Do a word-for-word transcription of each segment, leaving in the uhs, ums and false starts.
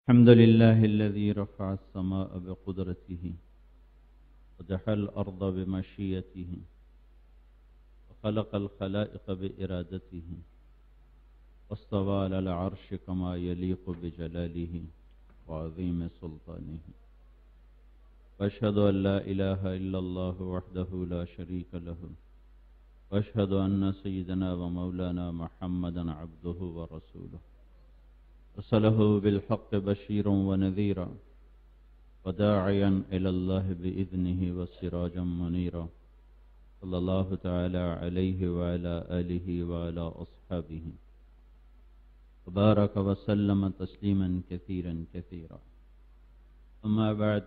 الحمد لله الذي رفع السماء بقدرته ودحى الأرض بمشيئته وخلق الخلائق بإرادته واستوى على العرش كما يليق بجلاله وعظيم سلطانه وأشهد أن لا إله إلا الله وحده لا شريك له وأشهد أن سيدنا ومولانا محمدا عبده ورسوله أرسله بالحق بشيرا ونذيرا وداعيا إلى الله بإذنه وسراجا منيرا صلى الله تعالى عليه وعلى آله وعلى أصحابه وبارك وسلم تسليما كثيرا كثيرا. أما بعد،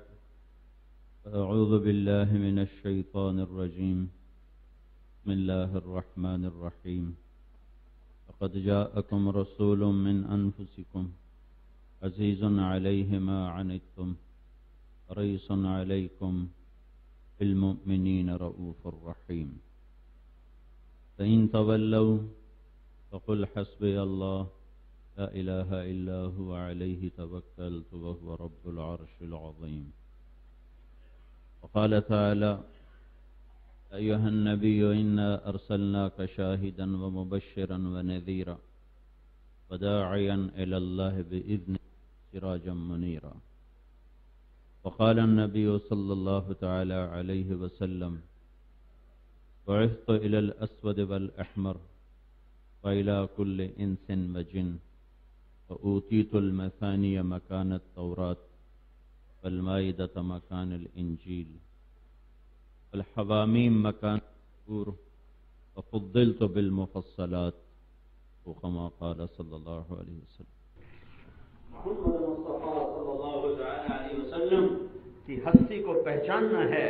أعوذ بالله من الشيطان الرجيم. بسم الله الرحمن الرحيم. لقد جاءكم رسول من أنفسكم عزيز عليه ما عنتم حريص عليكم بالمؤمنين رؤوف رحيم. فإن تولوا فقل حسبي الله لا إله إلا هو عليه توكلت وهو رب العرش العظيم. وقال تعالى: أيها النبي إنا أرسلناك شاهدا ومبشرا ونذيرا وداعيا إلى الله بإذنه سراجا منيرا. وقال النبي صلى الله تعالى عليه وسلم: بعثت إلى الأسود والأحمر وإلى كل إنس وجن وأوتيت المثاني مكان التوراة والمائدة مكان الإنجيل والحواميم مكان الزبور وفضلت بالمفصلات وكما قال صلی اللہ علیہ وسلم. محمد مصطفیٰ صلی اللہ علیہ وسلم کی ہستی کو پہچاننا ہے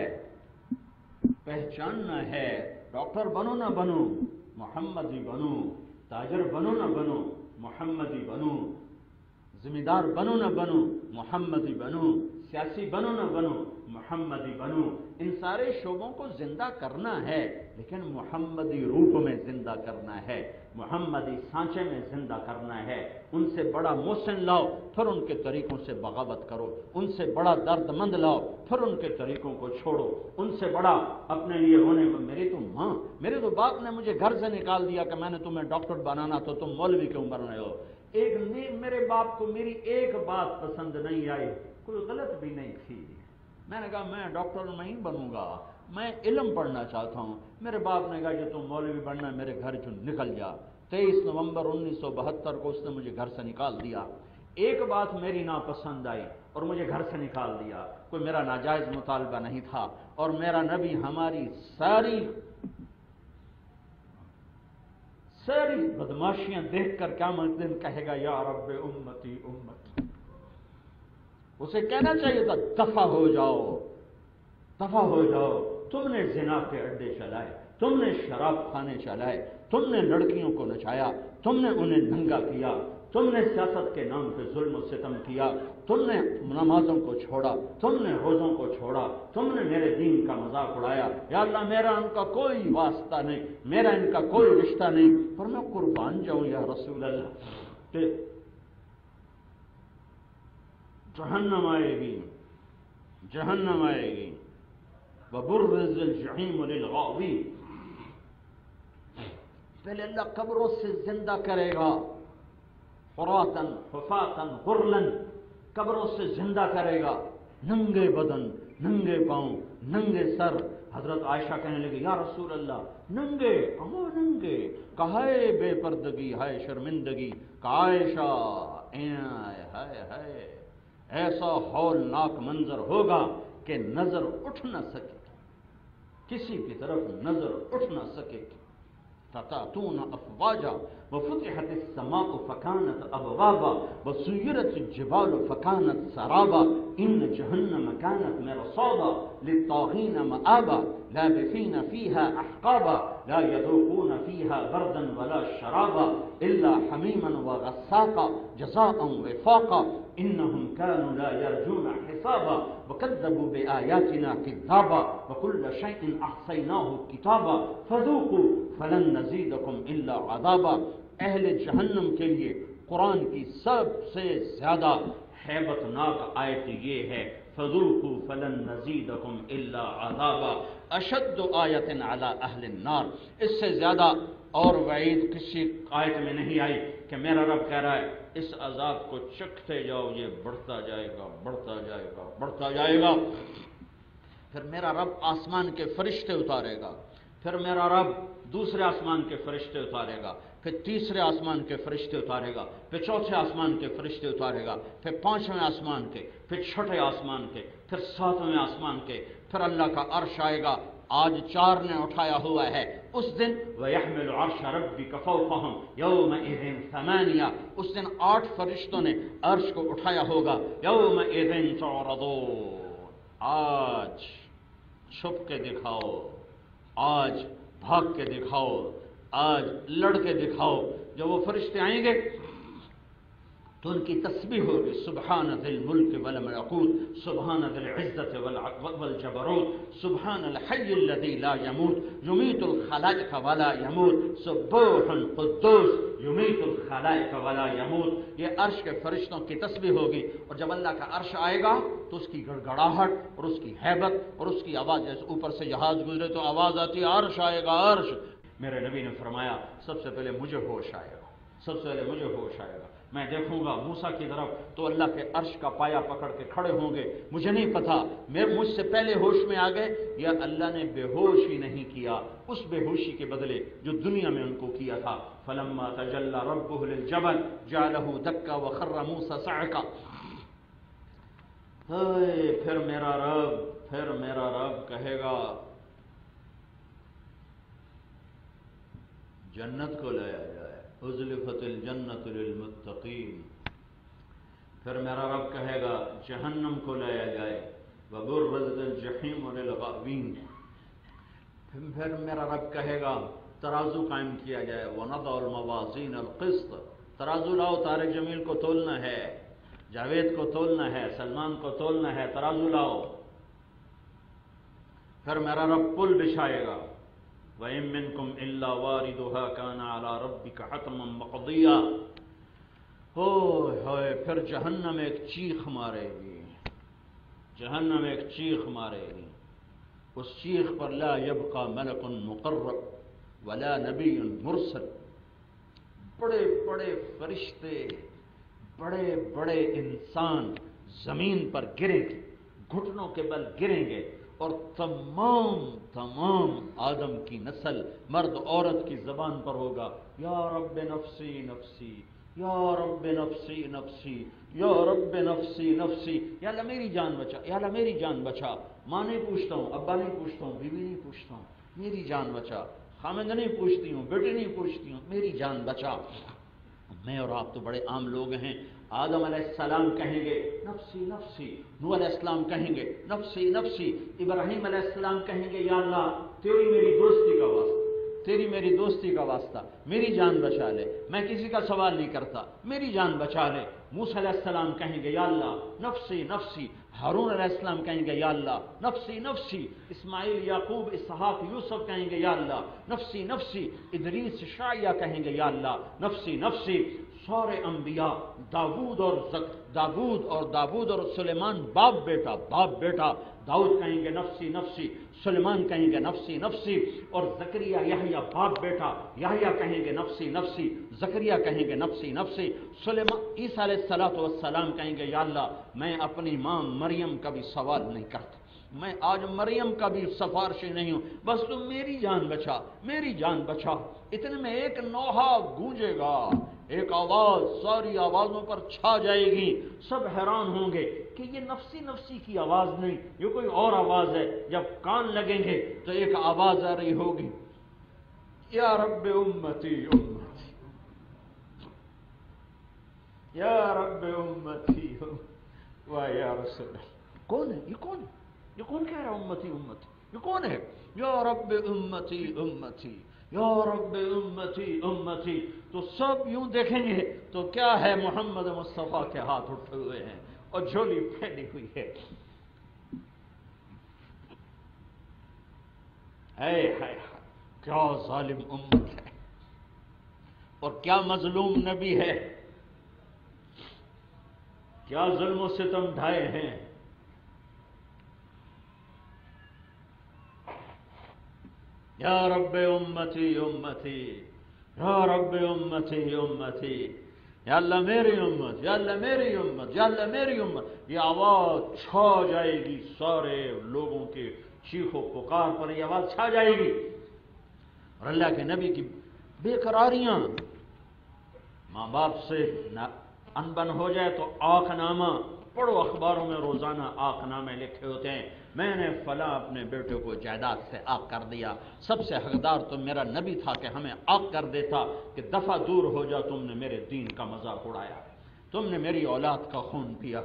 پہچاننا ہے ڈاکٹر بنو نہ بنو محمدی بنو، تاجر بنو نہ بنو محمدی بنو، ذمہ دار بنو نہ بنو محمدی بنو، سیاسی بنو نہ بنو محمدی بنو. ان سارے شعبوں کو زندہ کرنا ہے، لیکن محمدی روپ میں زندہ کرنا ہے، محمدی سانچے میں زندہ کرنا ہے. ان سے بڑا محسن لاؤ پھر ان کے طریقوں سے بغاوت کرو، ان سے بڑا درد مند لاؤ پھر ان کے طریقوں کو چھوڑو، ان سے بڑا اپنے لیے ہونے میں میری تو ماں میرے تو باپ نے مجھے گھر سے نکال دیا کہ میں نے تمہیں ڈاکٹر بنانا تو تم مولوی کیوں بن رہے ہو. ایک میرے باپ کو میری ایک بات پسند نہیں آئی، کوئی غلط بھی نہیں تھی. میں نے کہا میں ڈاکٹر نہیں بنوں گا، میں علم پڑھنا چاہتا ہوں. میرے باپ نے کہا کہ تم مولوی بننا ہے، میرے گھر چوں نکل جا. تیئیس نومبر انیس سو بہتر کو اس نے مجھے گھر سے نکال دیا. ایک بات میری ناپسند آئی اور مجھے گھر سے نکال دیا. کوئی میرا ناجائز مطالبہ نہیں تھا، اور میرا نبی ہماری ساری ساری بدماشیاں دیکھ کر قیامت دن کہے گا یا رب امتی امتی. اسے کہنا چاہیے تھا دفع ہو جاؤ دفع ہو جاؤ. تم نے زنا کے اڈے چلائے، تم نے شراب خانے چلائے، تم نے لڑکیوں کو نچایا، تم نے انہیں ننگا کیا، تم نے سیاست کے نام پہ ظلم و ستم کیا، تم نے نمازوں کو چھوڑا، تم نے روزوں کو چھوڑا، تم نے میرے دین کا مذاق اڑایا. یا اللہ میرا ان کا کوئی واسطہ نہیں، میرا ان کا کوئی رشتہ نہیں، پر میں قربان جاؤں یا رسول اللہ. کہ جہنم آئے گی جہنم آئے گی وبرز الجحیم للغاوین. پہلے اللہ قبروں سے زندہ کرے گا، فراتن حفاتن غرلن، قبروں سے زندہ کرے گا، ننگے بدن، ننگے پاؤں، ننگے سر. حضرت عائشہ کہنے لگی یا رسول اللہ ننگے اما ننگے، کہائے بے پردگی ہائے شرمندگی. کہ عائشہ ہائے ہائے ہائے ایسا ہولناک منظر ہوگا کہ نظر اٹھ نہ سکے، کسی کی طرف نظر اٹھ نہ سکے. فتاتون افواجا وفتحت السماء فكانت ابوابا وسيرت الجبال فكانت سرابا ان جهنم كانت مرصادا للطاغين مآبا لابثين فيها احقابا لا يذوقون فيها بردا ولا شرابا الا حميما وغساقا جزاء وفاقا انهم كانوا لا يرجون حسابا وكذبوا بآياتنا كذابا وكل شيء احصيناه كتابا فذوقوا فلن نزيدكم الا عذابا. اہل جہنم کے لیے قرآن کی سب سے زیادہ حیبت ناک آیت یہ ہے فذوقوا فلن نزیدکم الا عذابا اشد آیت علی اہل النار. اس سے زیادہ اور وعید کسی آیت میں نہیں آئی کہ میرا رب کہہ رہا ہے اس عذاب کو چکھتے جاؤ، یہ بڑھتا جائے گا بڑھتا جائے گا بڑھتا جائے گا. پھر میرا رب آسمان کے فرشتے اتارے گا، پھر میرا رب دوسرے آسمان کے فرشتے اتارے گا، پھر تیسرے آسمان کے فرشتے اتارے گا، پھر چوتھے آسمان کے فرشتے اتارے گا، پھر پانچویں آسمان کے، پھر چھٹے آسمان کے، پھر ساتویں آسمان کے، پھر اللہ کا عرش آئے گا. آج چار نے اٹھایا ہوا ہے، اس دن وَيَحْمِلُ عَرْشَ رَبِّكَ فَوْقَهُمْ يَوْمَئِذٍ ثَمَانِيَةٌ، اس دن آٹھ فرشتوں نے عرش کو اٹھایا ہوگا. يَوْمَئِذٍ تُعْرَضُونَ، آج چھپ کے دکھاؤ، آج بھاگ کے دکھاؤ، آج لڑ کے دکھاؤ. جب وہ فرشتے آئیں گے تو ان کی تسبیح ہوگی سبحان ذی الملک والملکوت، سبحان ذی العزت والجبروت، سبحان الحی الذی لا یموت یمیت الخلائق ولا یموت، سبوح قدوس یمیت الخلائق ولا یموت. یہ عرش کے فرشتوں کی تسبیح ہوگی. اور جب اللہ کا عرش آئے گا تو اس کی گڑگڑاہٹ اور اس کی ہیبت اور اس کی آواز، جیسے اوپر سے جہاز گزرے تو آواز آتی ہے عرش آئے گا عرش. میرے نبی نے فرمایا سب سے پہلے مجھے ہوش آئے گا، سب سے پہلے مجھے ہوش آئے گا. میں دیکھوں گا موسیٰ کی طرف تو اللہ کے عرش کا پایا پکڑ کے کھڑے ہوں گے. مجھے نہیں پتا میں مجھ سے پہلے ہوش میں آ گئے یا اللہ نے بے ہوش ہی نہیں کیا اس بے ہوشی کے بدلے جو دنیا میں ان کو کیا تھا. فلما تجلی ربہ للجبل جعلہ دکا وخر موسیٰ صعقا. پھر میرا رب پھر میرا رب کہے گا جنت کو لایا جائے، ازلفت الجنت للمتقین. پھر میرا رب کہے گا جہنم کو لایا جائے، وبرزت الجحیم للغاوین. پھر میرا رب کہے گا ترازو قائم کیا جائے، ونضع الموازین القسط. ترازو لاؤ، طارق جمیل کو تولنا ہے، جاوید کو تولنا ہے، سلمان کو تولنا ہے، ترازو لاؤ. پھر میرا رب پل بچھائے گا وَإِن مِّنكُمْ إِلَّا وَارِدُهَا كَانَ عَلَى رَبِّكَ حَتْمًا مَّقْضِيًّا. ہوئے ہوئے پھر جہنم ایک چیخ مارے گی، جہنم ایک چیخ مارے گی. اس چیخ پر لا يبقى ملک مقرب ولا نبی مرسل. بڑے بڑے فرشتے، بڑے بڑے انسان زمین پر گریں گے، گھٹنوں کے بل گریں گے، اور تمام تمام آدم کی نسل مرد عورت کی زبان پر ہوگا یا رب نفسی نفسی، یا رب نفسی نفسی، یا رب نفسی نفسی. یا اللہ میری جان بچا، یا اللہ میری جان بچا. ماں نہیں پوچھتا ہوں، ابا نہیں پوچھتا ہوں، بیوی نہیں پوچھتا ہوں، میری جان بچا. خامند نہیں پوچھتی ہوں، بیٹی نہیں پوچھتی ہوں، میری جان بچا. میں اور آپ تو بڑے عام لوگ ہیں. آدم علیہ السلام کہیں گے نفسی نفسی، نوح علیہ السلام کہیں گے نفسی نفسی، ابراہیم علیہ السلام کہیں گے یا اللہ تیری میری دوستی کا واسطہ، تیری میری دوستی کا واسطہ میری جان بچا لے، میں کسی کا سوال نہیں کرتا، میری جان بچا لے. موسیٰ علیہ السلام کہیں گے یا اللہ نفسی نفسی. ہارون علیہ السلام کہیں گے یا اللہ نفسی نفسی. اسماعیل، یعقوب، اسحاق، یوسف کہیں گے یا اللہ نفسی نفسی. ادریس، شعیہ کہیں گے یا اللہ نفسی نفسی. سارے انبیاء داود اور زک داود اور داود اور سلیمان باپ بیٹا باپ بیٹا. داؤد کہیں گے نفسی نفسی، سلیمان کہیں گے نفسی نفسی، اور زکریا یحییٰ باپ بیٹا یحییٰ کہیں گے نفسی نفسی، زکریا کہیں گے نفسی نفسی. سلیمان عیسیٰ علیہ الصلوۃ والسلام کہیں گے یا اللہ میں اپنی ماں مریم کا بھی سوال نہیں کرتا، میں آج مریم کا بھی سفارشی نہیں ہوں، بس تم میری جان بچا، میری جان بچا. اتنے میں ایک نوحہ گونجے گا، ایک آواز ساری آوازوں پر چھا جائے گی. سب حیران ہوں گے کہ یہ نفسی نفسی کی آواز نہیں، یہ کوئی اور آواز ہے. جب کان لگیں گے تو ایک آواز آ رہی ہوگی یا رب امتی امتی، یا رب امتی و یا رسول اللہ. کون ہے یہ؟ کون ہے یہ؟ کون کہہ رہا امتی امتی؟ یہ کون ہے؟ یا رب امتی امتی، یا رب امتی امتی. تو سب یوں دیکھیں گے تو کیا ہے، محمد مصطفیٰ کے ہاتھ اٹھے ہوئے ہیں اور جھولی پھیلی ہوئی ہے. اے ہائے کیا ظالم امت ہے اور کیا مظلوم نبی ہے. کیا ظلم و ستم ڈھائے ہیں. یا رب امتی امتی، یا رب امتی امتی، یا اللہ میری امت، یا اللہ میری امت، یا اللہ میری امت. یہ آواز چھا جائے گی سارے لوگوں کے چیخ و پکار پر، یہ آواز چھا جائے گی. اور اللہ کے نبی کی بے قراریاں، ماں باپ سے انبن ہو جائے تو آنکھ نامہ پڑھو، اخباروں میں روزانہ آنکھ نامے لکھے ہوتے ہیں، میں نے فلاں اپنے بیٹے کو جائیداد سے آگ کر دیا، سب سے حقدار تو میرا نبی تھا کہ ہمیں آگ کر دیتا کہ دفعہ دور ہو جا، تم نے میرے دین کا مذاق اڑایا، تم نے میری اولاد کا خون پیا.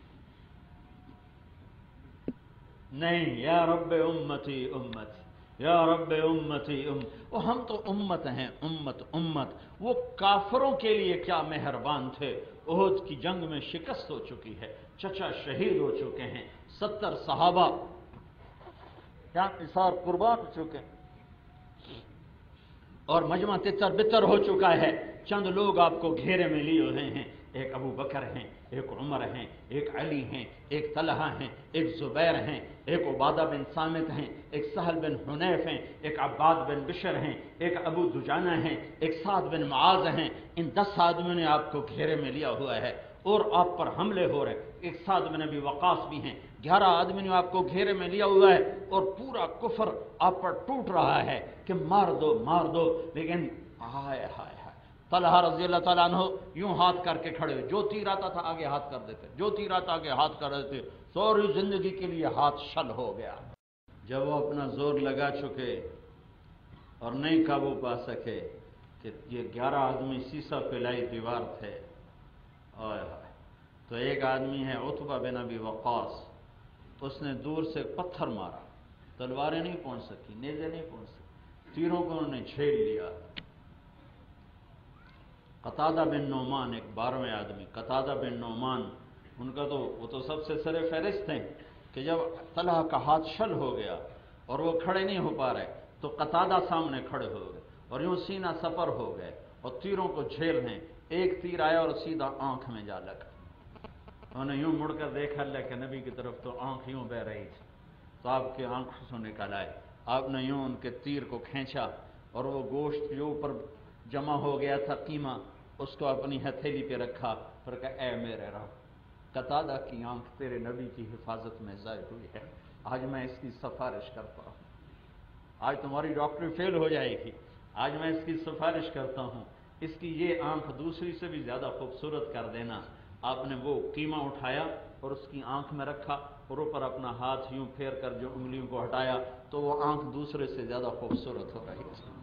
نہیں، یا رب امتی امتی، یا رب امتی امت. وہ ہم تو امت ہیں، امت امت. وہ کافروں کے لیے کیا مہربان تھے. احد کی جنگ میں شکست ہو چکی ہے، چچا شہید ہو چکے ہیں، ستر صحابہ کیا نثار قربان ہو چکے ہیں، اور مجمع تتر بتر ہو چکا ہے. چند لوگ آپ کو گھیرے میں لیے ہوئے ہیں، ایک ابو بکر ہیں، ایک عمر ہیں، ایک علی ہیں، ایک طلحہ ہیں، ایک زبیر ہیں، ایک عبادہ بن صامت ہیں، ایک سہل بن حنیف ہیں، ایک عباد بن بشر ہیں، ایک ابو دجانہ ہیں، ایک سعد بن معاذ ہیں. ان دس آدمیوں نے آپ کو گھیرے میں لیا ہوا ہے اور آپ پر حملے ہو رہے ہیں. ایک سعد بن ابی وقاص بھی ہیں. گیارہ آدمی نے آپ کو گھیرے میں لیا ہوا ہے اور پورا کفر آپ پر ٹوٹ رہا ہے کہ مار دو مار دو. لیکن ہائے ہائے ہائے، طلحہ رضی اللہ تعالیٰ عنہ یوں ہاتھ کر کے کھڑے ہوئے، جو تیر آتا تھا آگے ہاتھ کر دیتے، جو تیر آتا آگے ہاتھ کر دیتے. سوری زندگی کے لیے ہاتھ شل ہو گیا. جب وہ اپنا زور لگا چکے اور نہیں قابو پا سکے کہ یہ گیارہ آدمی سیسا پلائی دیوار تھے، تو ایک آدمی ہے عتبہ بن ابی وقاص، اس نے دور سے پتھر مارا، تلواریں نہیں پہنچ سکی، نیزے نہیں پہنچ سکی، تیروں کو انہوں نے جھیل لیا. قتادہ بن نعمان ایک بارہویں آدمی، قتادہ بن نعمان، ان کا تو وہ تو سب سے سر فہرست ہیں کہ جب طلحہ کا ہاتھ شل ہو گیا اور وہ کھڑے نہیں ہو پا رہے تو قتادہ سامنے کھڑے ہو گئے اور یوں سینہ سپر ہو گئے اور تیروں کو جھیل ہیں. ایک تیر آیا اور سیدھا آنکھ میں جا لگا. انہوں نے یوں مڑ کر دیکھا اللہ کے نبی کی طرف تو آنکھ یوں بہ رہی تھی، تو آپ کے آنکھوں سے نکل آئے. آپ نے یوں ان کے تیر کو کھینچا اور وہ گوشت جو اوپر جمع ہو گیا تھا قیمہ، اس کو اپنی ہتھیلی پہ رکھا، پھر کہا اے میرے رب، قتادہ کی آنکھ تیرے نبی کی حفاظت میں ضائع ہوئی ہے، آج میں اس کی سفارش کرتا ہوں. آج تمہاری ڈاکٹری فیل ہو جائے گی، آج میں اس کی سفارش کرتا ہوں، اس کی یہ آنکھ دوسری سے بھی زیادہ خوبصورت کر دینا. آپ نے وہ قیمہ اٹھایا اور اس کی آنکھ میں رکھا اور اوپر اپنا ہاتھ یوں پھیر کر جو انگلیوں کو ہٹایا تو وہ آنکھ دوسرے سے زیادہ خوبصورت ہو رہی تھی.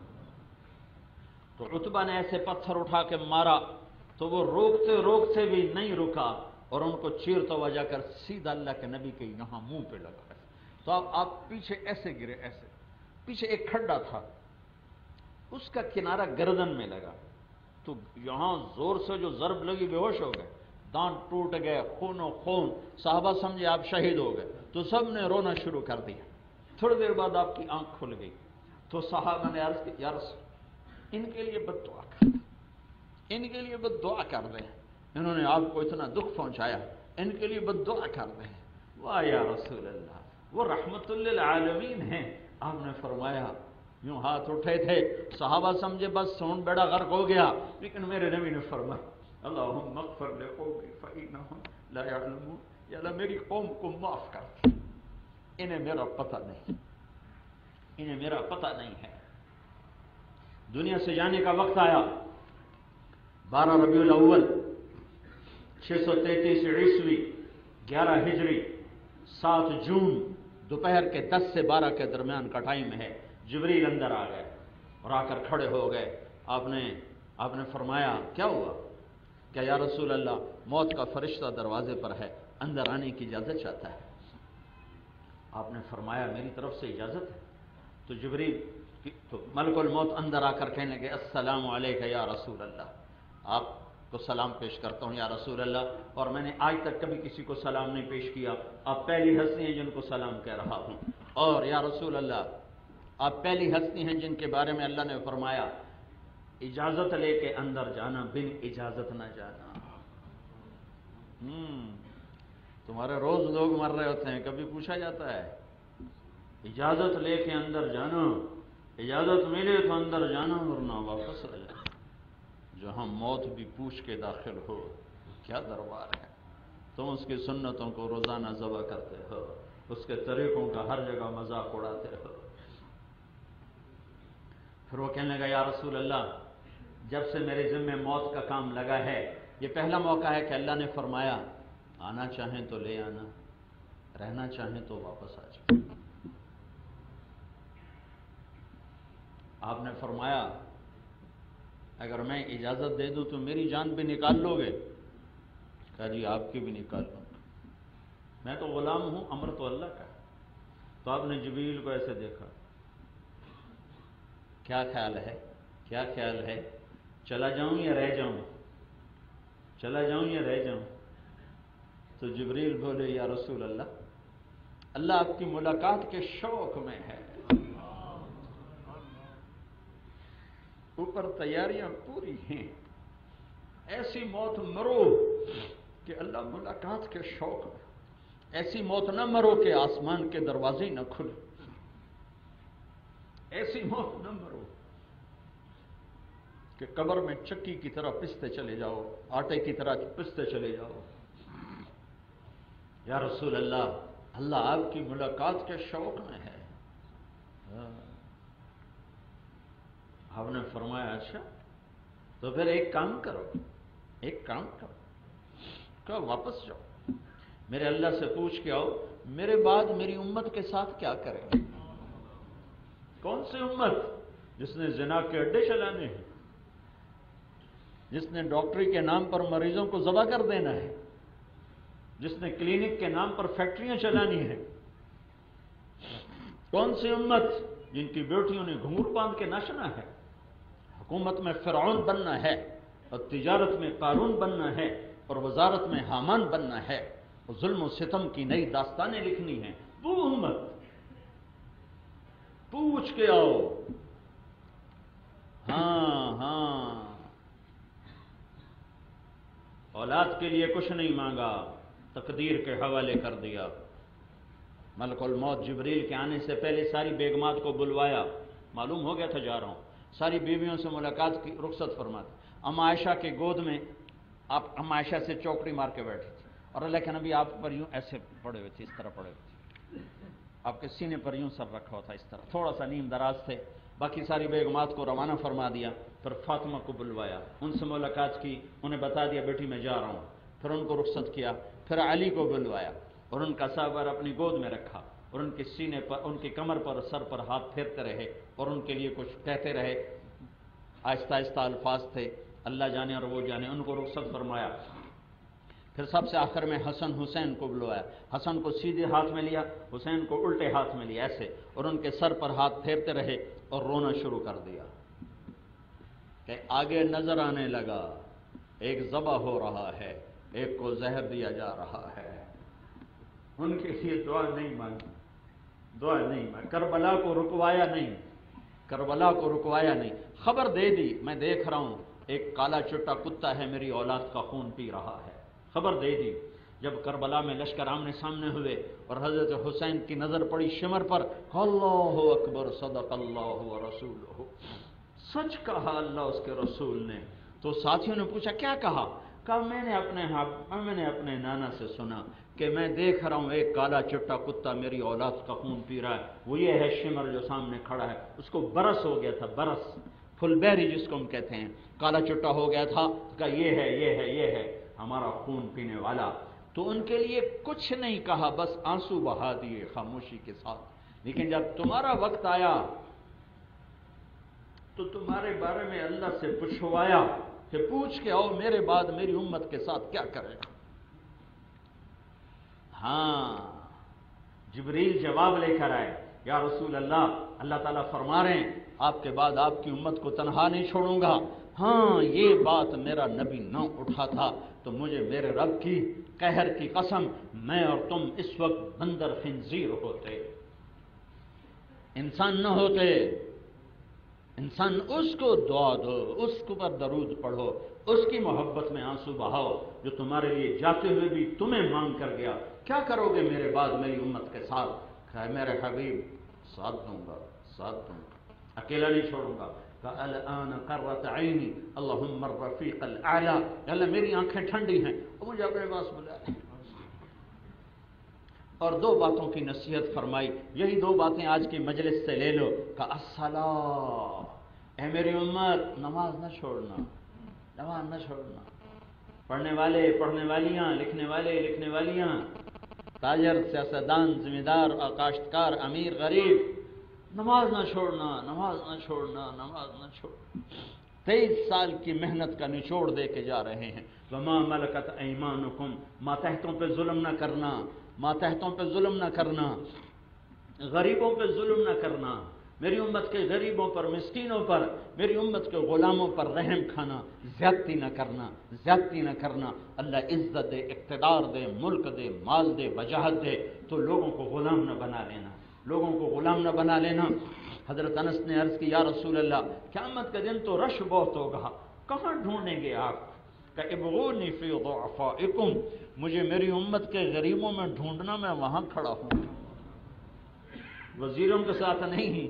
تو عتبہ نے ایسے پتھر اٹھا کے مارا تو وہ روکتے روکتے بھی نہیں رکا اور ان کو چیرتا ہوا جا کر سیدھا اللہ کے نبی کے یہاں منہ پہ لگا. تو آپ آپ پیچھے ایسے گرے، ایسے پیچھے ایک کھڈا تھا، اس کا کنارہ گردن میں لگا تو یہاں زور سے جو ضرب لگی بے ہوش ہو گئے، دانت ٹوٹ گئے، خون و خون. صحابہ سمجھے آپ شہید ہو گئے تو سب نے رونا شروع کر دیا. تھوڑی دیر بعد آپ کی آنکھ کھل گئی تو صحابہ نے عرض کی یا رسول ان کے لیے بد دعا کر دیں، ان کے لیے بد دعا کر دیں، انہوں نے آپ کو اتنا دکھ پہنچایا، ان کے لیے بد دعا کر دیں. واہ یا رسول اللہ، وہ رحمت للعالمین ہیں. آپ نے فرمایا، یوں ہاتھ اٹھے تھے، صحابہ سمجھے بس سون بیڑا غرق ہو گیا، لیکن میرے نبی نے فرمایا اللہم اغفر لقومی فإنہم لا یعلمون، یا اللہ میری قوم کو معاف کر، انہیں میرا پتہ نہیں، انہیں میرا پتہ نہیں ہے. دنیا سے جانے کا وقت آیا، بارہ ربیع الاول چھ سو تینتیس عیسوی، گیارہ ہجری، سات جون، دوپہر کے دس سے بارہ کے درمیان کا ٹائم ہے. جبریل اندر آ گئے اور آ کر کھڑے ہو گئے. آپ نے آپ نے فرمایا کیا ہوا؟ کہ یا رسول اللہ موت کا فرشتہ دروازے پر ہے، اندر آنے کی اجازت چاہتا ہے. آپ نے فرمایا میری طرف سے اجازت ہے. تو جبریل تو ملک الموت اندر آ کر کہنے لگے السلام علیک یا رسول اللہ، آپ کو سلام پیش کرتا ہوں یا رسول اللہ، اور میں نے آج تک کبھی کسی کو سلام نہیں پیش کیا، آپ پہلی ہستی ہیں جن کو سلام کہہ رہا ہوں. اور یا رسول اللہ آپ پہلی ہستی ہیں جن کے بارے میں اللہ نے فرمایا اجازت لے کے اندر جانا، بن اجازت نہ جانا. ہم تمہارے روز لوگ مر رہے ہوتے ہیں، کبھی پوچھا جاتا ہے اجازت لے کے اندر جانا، اجازت ملے تو اندر جانا ورنہ واپس آ جانا۔ جہاں موت بھی پوچھ کے داخل ہو، کیا دربار ہے! تم اس کی سنتوں کو روزانہ ذبح کرتے ہو، اس کے طریقوں کا ہر جگہ مذاق اڑاتے ہو۔ پھر وہ کہنے لگا یا رسول اللہ، جب سے میرے ذمہ موت کا کام لگا ہے، یہ پہلا موقع ہے کہ اللہ نے فرمایا آنا چاہیں تو لے آنا، رہنا چاہیں تو واپس آ جائیں۔ آپ نے فرمایا اگر میں اجازت دے دوں تو میری جان بھی نکال لو گے؟ کہا جی آپ کی بھی نکال لوں گا، میں تو غلام ہوں، امر تو اللہ کا ہے۔ تو آپ نے جبریل کو ایسے دیکھا، کیا خیال ہے کیا خیال ہے چلا جاؤں یا رہ جاؤں؟ چلا جاؤں یا رہ جاؤں؟ تو جبریل بولے یا رسول اللہ، اللہ آپ کی ملاقات کے شوق میں ہے، اوپر تیاریاں پوری ہیں، ایسی موت مرو کہ اللہ ملاقات کے شوق میں، ایسی موت نہ مرو کہ آسمان کے دروازے نہ کھلے، ایسی موت نہ مرو کہ قبر میں چکی کی طرح پستے چلے جاؤ، آٹے کی طرح پستے چلے جاؤ۔ یا رسول اللہ، اللہ آپ کی ملاقات کے شوق میں ہے۔ آپ نے فرمایا اچھا تو پھر ایک کام کرو، ایک کام کرو کہ واپس جاؤ، میرے اللہ سے پوچھ کے آؤ میرے بعد میری امت کے ساتھ کیا کرے گا؟ کون سی امت؟ جس نے زنا کے اڈے چلانے ہیں، جس نے ڈاکٹری کے نام پر مریضوں کو ذبح کر دینا ہے، جس نے کلینک کے نام پر فیکٹریاں چلانی ہیں، کون سی امت جن کی بیٹیوں نے گھنگرو باندھ کے ناچنا ہے، حکومت میں فرعون بننا ہے اور تجارت میں قارون بننا ہے اور وزارت میں حامان بننا ہے اور ظلم و ستم کی نئی داستانیں لکھنی ہیں، وہ امت پوچھ کے آؤ۔ ہاں ہاں اولاد کے لیے کچھ نہیں مانگا، تقدیر کے حوالے کر دیا۔ ملک الموت جبریل کے آنے سے پہلے ساری بیگمات کو بلوایا، معلوم ہو گیا تھا جا رہا ہوں، ساری بیویوں سے ملاقات کی، رخصت فرماتے۔ ام عائشہ کے گود میں آپ ام عائشہ سے چوکڑی مار کے بیٹھی تھی اور اللہ کے نبی آپ پر یوں ایسے پڑے ہوئے تھے، اس طرح پڑے ہوئے تھے، آپ کے سینے پر یوں سر رکھا ہوا تھا، اس طرح تھوڑا سا نیم دراز تھے۔ باقی ساری بیگمات کو روانہ فرما دیا، پھر فاطمہ کو بلوایا، ان سے ملاقات کی، انہیں بتا دیا بیٹی میں جا رہا ہوں، پھر ان کو رخصت کیا، پھر علی کو بلوایا اور ان کا سابر اپنی گود میں رکھا اور ان کے سینے پر، ان کی کمر پر، سر پر ہاتھ پھیرتے رہے اور ان کے لیے کچھ کہتے رہے، آہستہ آہستہ الفاظ تھے، اللہ جانے اور وہ جانے، ان کو رخصت فرمایا۔ پھر سب سے آخر میں حسن حسین کو بلوایا، حسن کو سیدھے ہاتھ میں لیا، حسین کو الٹے ہاتھ میں لیا ایسے، اور ان کے سر پر ہاتھ پھیرتے رہے اور رونا شروع کر دیا کہ آگے نظر آنے لگا ایک ذبح ہو رہا ہے، ایک کو زہر دیا جا رہا ہے۔ ان کے لیے دعا نہیں مانگی، دعا نہیں مانگی، کربلا کو رکوایا نہیں، کربلا کو رکوایا نہیں، خبر دے دی میں دیکھ رہا ہوں ایک کالا چٹا کتا ہے میری اولاد کا خون پی رہا ہے، خبر دے دی۔ جب کربلا میں لشکر آمنے سامنے ہوئے اور حضرت حسین کی نظر پڑی شمر پر، اللہ اکبر، صدق اللہ و رسولہ، سچ کہا اللہ اس کے رسول نے۔ تو ساتھیوں نے پوچھا کیا کہا؟ کہا میں نے اپنے میں نے اپنے نانا سے سنا کہ میں دیکھ رہا ہوں ایک کالا چٹا کتا میری اولاد کا خون پی رہا ہے، وہ یہ ہے شمر جو سامنے کھڑا ہے، اس کو برس ہو گیا تھا، برس، فل بیری جس کو ہم کہتے ہیں، کالا چٹا ہو گیا تھا، کہا یہ ہے یہ ہے یہ ہے ہمارا خون پینے والا۔ تو ان کے لیے کچھ نہیں کہا، بس آنسو بہا دیے خاموشی کے ساتھ۔ لیکن جب تمہارا وقت آیا تو تمہارے بارے میں اللہ سے پوچھوایا کہ پوچھ کے آؤ میرے بعد میری امت کے ساتھ کیا کرے گا۔ ہاں جبریل جواب لے کر آئے، یا رسول اللہ، اللہ تعالیٰ فرما رہے ہیں آپ کے بعد آپ کی امت کو تنہا نہیں چھوڑوں گا۔ ہاں یہ بات میرا نبی نہ اٹھا تھا تو مجھے میرے رب کی قہر کی قسم میں اور تم اس وقت بندر خنزیر ہوتے، انسان نہ ہوتے۔ انسان اس کو دعا دو، اس کے اوپر درود پڑھو، اس کی محبت میں آنسو بہاؤ جو تمہارے لیے جاتے ہوئے بھی تمہیں مانگ کر گیا، کیا کرو گے میرے بعد میری امت کے ساتھ؟ کہ میرے حبیب ساتھ دوں گا، ساتھ دوں گا، اکیلا نہیں چھوڑوں گا۔ الآن قرۃ عینی اللہم الرفیق الاعلی، اللہ میری آنکھیں ٹھنڈی ہیں اور مجھے اپنے پاس بلا لے۔ اور دو باتوں کی نصیحت فرمائی، یہی دو باتیں آج کی مجلس سے لے لو کہ الصلاۃ، اے میری امت نماز نہ چھوڑنا، نماز نہ چھوڑنا۔ پڑھنے والے پڑھنے والیاں، لکھنے والے لکھنے والیاں، تاجر سیاستدان ذمہ دار اور کاشتکار امیر غریب، نماز نہ چھوڑنا، نماز نہ چھوڑنا، نماز نہ چھوڑنا۔ تیئیس سال کی محنت کا نچوڑ دے کے جا رہے ہیں۔ وما ملکت ایمانکم، ماتحتوں پہ ظلم نہ کرنا، ماتحتوں پہ ظلم نہ کرنا، غریبوں پہ ظلم نہ کرنا، میری امت کے غریبوں پر، مسکینوں پر، میری امت کے غلاموں پر رحم کھانا، زیادتی نہ کرنا، زیادتی نہ کرنا۔ اللہ عزت دے، اقتدار دے، ملک دے، مال دے، وجاہت دے، تو لوگوں کو غلام نہ بنا لینا، لوگوں کو غلام نہ بنا لینا۔ حضرت انس نے عرض کی، یا رسول اللہ قیامت کا دن تو رش بہت ہوگا، کہاں ڈھونڈیں گے آپ؟ کہ ابغونی فی ضعفائکم، مجھے میری امت کے غریبوں میں ڈھونڈنا، میں وہاں کھڑا ہوں، وزیروں کے ساتھ نہیں،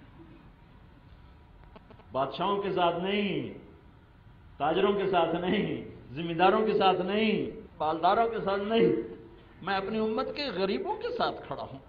بادشاہوں کے ساتھ نہیں، تاجروں کے ساتھ نہیں، ذمہ داروں کے ساتھ نہیں، مالداروں کے ساتھ نہیں، میں اپنی امت کے غریبوں کے ساتھ کھڑا ہوں۔